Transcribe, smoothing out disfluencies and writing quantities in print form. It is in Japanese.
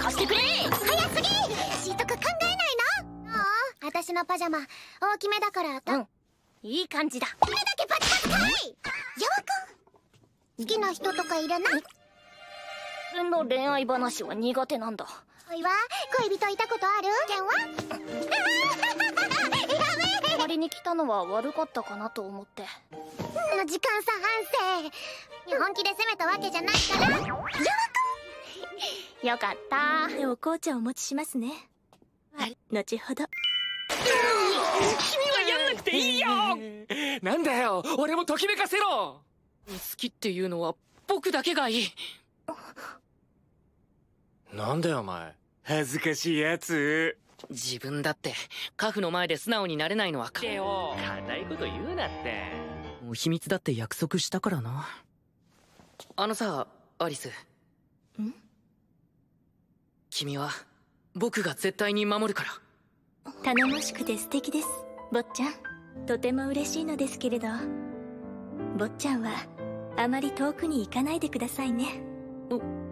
貸してくれ。 早すぎ。しいとく考えないの。私のパジャマ大きめだからいい感じだ。 これだけパチパチかい。ヤワくん、好きな人とかいるの？ 自分の恋愛話は苦手なんだ。 おいは恋人いたことある？ケンは？やべえ。 仮に来たのは悪かったかなと思って。 時間差反省。本気で責めたわけじゃないから。ヤワくんよかった。 でお紅茶お持ちしますね。後ほど。 君はやんなくていいよ。なんだよ、俺もときめかせろ。好きっていうのは僕だけがいい。なんだよお前、恥ずかしいやつ。自分だってカフの前で素直になれないのはかよ。硬いこと言うなって。もう秘密だって約束したからな。あのさ、アリス。君は僕が絶対に守るから。 頼もしくて素敵です、坊ちゃん。とても嬉しいのですけれど、坊ちゃんはあまり遠くに行かないでくださいね。